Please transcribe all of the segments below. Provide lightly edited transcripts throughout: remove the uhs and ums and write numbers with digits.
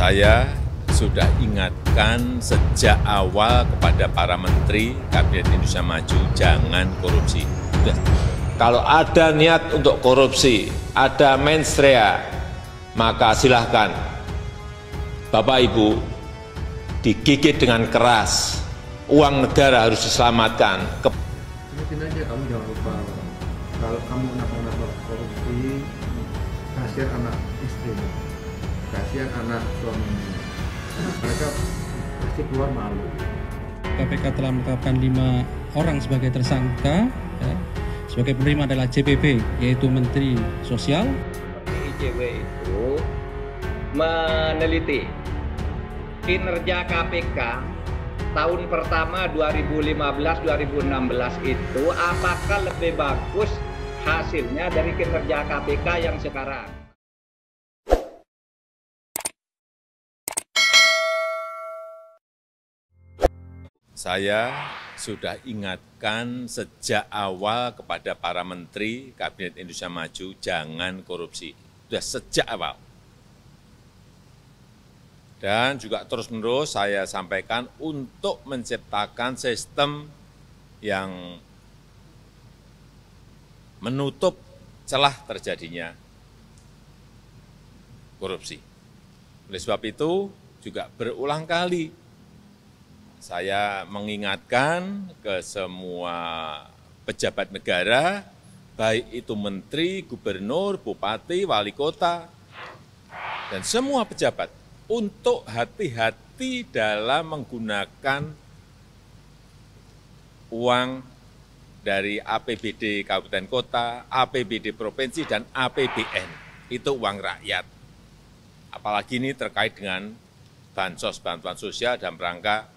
Saya sudah ingatkan sejak awal kepada para menteri Kabinet Indonesia Maju, jangan korupsi. Kalau ada niat untuk korupsi, ada mens rea, maka silahkan Bapak Ibu digigit dengan keras. Uang negara harus diselamatkan. Ingatin aja, kamu jangan lupa, kalau kamu kenapa-napa korupsi, kasihan anak istri, kasihan anak suami, mereka pasti keluar malu. KPK telah menetapkan 5 orang sebagai tersangka. Sebagai penerima adalah JPP, yaitu Menteri Sosial. ICW itu meneliti kinerja KPK tahun pertama 2015-2016 itu apakah lebih bagus hasilnya dari kinerja KPK yang sekarang. Saya sudah ingatkan sejak awal kepada para menteri Kabinet Indonesia Maju, jangan korupsi. Sudah sejak awal. Dan juga terus-menerus saya sampaikan untuk menciptakan sistem yang menutup celah terjadinya korupsi. Oleh sebab itu juga berulang kali saya mengingatkan ke semua pejabat negara, baik itu menteri, gubernur, bupati, wali kota, dan semua pejabat, untuk hati-hati dalam menggunakan uang dari APBD kabupaten kota, APBD provinsi, dan APBN. Itu uang rakyat. Apalagi ini terkait dengan bansos, bantuan sosial dalam rangka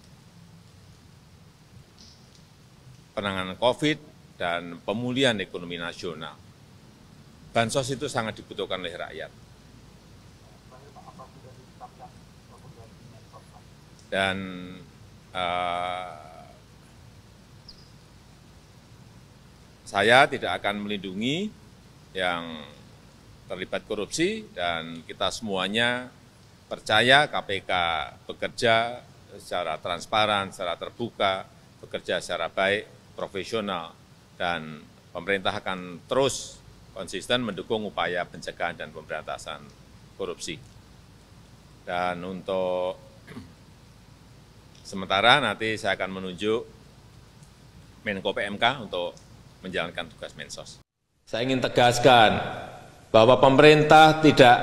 penanganan COVID dan pemulihan ekonomi nasional. Bansos itu sangat dibutuhkan oleh rakyat. Dan saya tidak akan melindungi yang terlibat korupsi, dan kita semuanya percaya KPK bekerja secara transparan, secara terbuka, bekerja secara baik, profesional, dan pemerintah akan terus konsisten mendukung upaya pencegahan dan pemberantasan korupsi. Dan untuk sementara nanti saya akan menunjuk Menko PMK untuk menjalankan tugas Mensos. Saya ingin tegaskan bahwa pemerintah tidak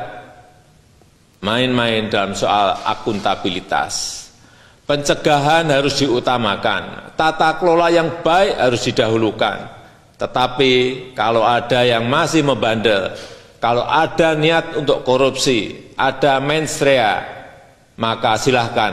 main-main dalam soal akuntabilitas. Pencegahan harus diutamakan, tata kelola yang baik harus didahulukan. Tetapi kalau ada yang masih membandel, kalau ada niat untuk korupsi, ada mens rea, maka silahkan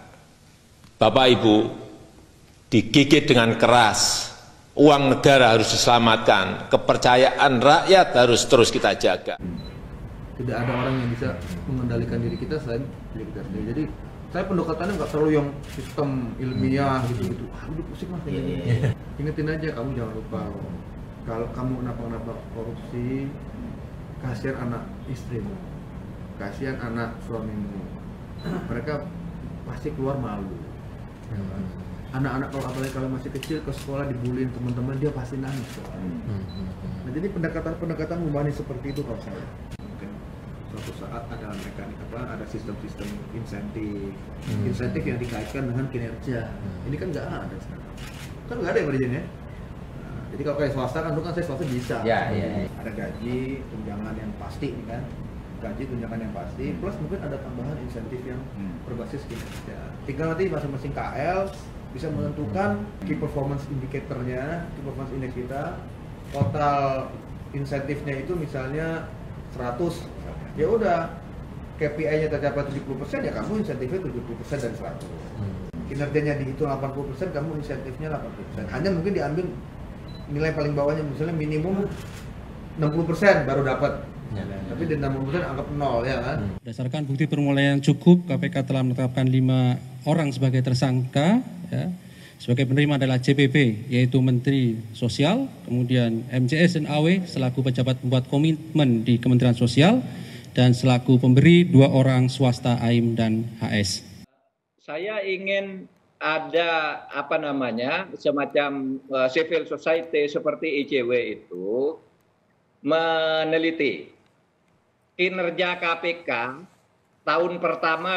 Bapak Ibu digigit dengan keras. Uang negara harus diselamatkan, kepercayaan rakyat harus terus kita jaga. Tidak ada orang yang bisa mengendalikan diri kita selain diri kita sendiri. Jadi saya pendekatannya nggak terlalu yang sistem ilmiah gitu-gitu. Udah pusing mas. Ingetin aja, kamu jangan lupa, kalau kamu kenapa-napa korupsi, kasihan anak istrimu, kasihan anak suamimu, mereka pasti keluar malu. Anak-anak kalau apalagi kalau masih kecil ke sekolah dibullying teman-teman, dia pasti nangis. Nah, jadi pendekatan humani seperti itu kalau saya. Suatu saat ada mekanik ada sistem-sistem insentif yang dikaitkan dengan kinerja. Ini kan nggak ada sekarang, kan nggak ada yang berjalan ya. Nah, jadi kalau kayak swasta kan, dulu kan saya swasta bisa. Ada gaji, tunjangan yang pasti kan, tunjangan yang pasti, plus mungkin ada tambahan insentif yang berbasis kinerja. Tinggal nanti masing-masing KL bisa menentukan key performance indicator-nya, key performance index kita, total insentifnya itu misalnya 100. Ya udah, KPI-nya tercapai 70%, ya kamu insentifnya 70% dari 100. Kinerjanya dihitung 80%, kamu insentifnya 80%. Hanya mungkin diambil nilai paling bawahnya, misalnya minimum 60% baru dapat. Tapi di 60% anggap 0, ya kan? Berdasarkan bukti permulaan yang cukup, KPK telah menetapkan 5 orang sebagai tersangka. Sebagai penerima adalah JPP, yaitu Menteri Sosial, kemudian MCS dan AW selaku pejabat pembuat komitmen di Kementerian Sosial, dan selaku pemberi 2 orang swasta AIM dan HS. Saya ingin ada semacam civil society seperti ICW itu meneliti kinerja KPK tahun pertama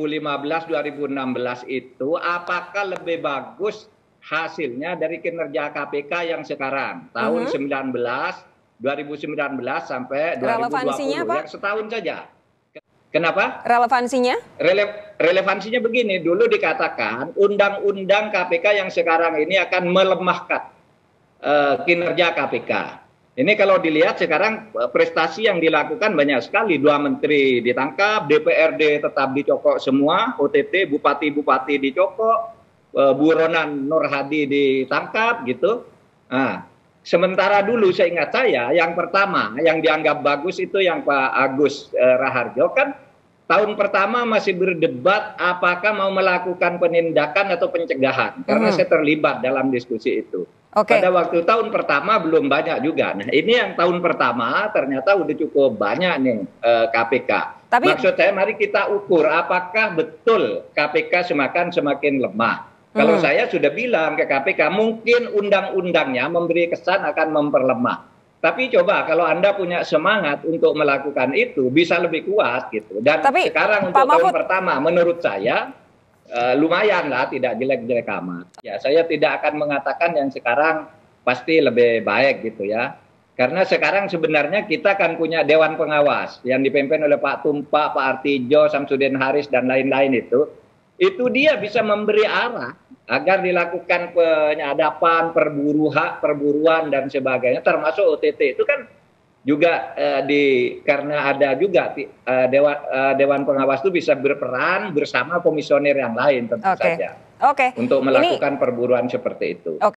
2015-2016 itu apakah lebih bagus hasilnya dari kinerja KPK yang sekarang tahun 2019 sampai 2020 Relevansinya, Pak? yang setahun saja. Kenapa? Relevansinya? Relevansinya begini, dulu dikatakan undang-undang KPK yang sekarang ini akan melemahkan kinerja KPK. Ini kalau dilihat sekarang prestasi yang dilakukan banyak sekali. 2 menteri ditangkap, DPRD tetap dicokok semua, OTT, bupati-bupati dicokok, buronan Nur Hadi ditangkap gitu. Nah, sementara dulu seingat saya yang pertama yang dianggap bagus itu yang Pak Agus Raharjo kan tahun pertama masih berdebat apakah mau melakukan penindakan atau pencegahan karena saya terlibat dalam diskusi itu. Pada waktu tahun pertama belum banyak juga. Nah ini yang tahun pertama ternyata udah cukup banyak nih KPK. Maksud saya mari kita ukur apakah betul KPK semakin lemah. Kalau saya sudah bilang ke KPK, mungkin undang-undangnya memberi kesan akan memperlemah. Tapi coba kalau Anda punya semangat untuk melakukan itu, bisa lebih kuat gitu. Dan sekarang untuk tahun pertama, menurut saya lumayan lah, tidak jelek-jelek amat. Ya, saya tidak akan mengatakan yang sekarang pasti lebih baik gitu ya. Karena sekarang sebenarnya kita kan punya Dewan Pengawas yang dipimpin oleh Pak Tumpak, Pak Artijo, Samsudin Haris, dan lain-lain itu dia bisa memberi arah agar dilakukan penyadapan, perburuan dan sebagainya, termasuk OTT itu kan juga karena ada juga Dewan Pengawas itu bisa berperan bersama komisioner yang lain tentu saja untuk melakukan perburuan seperti itu.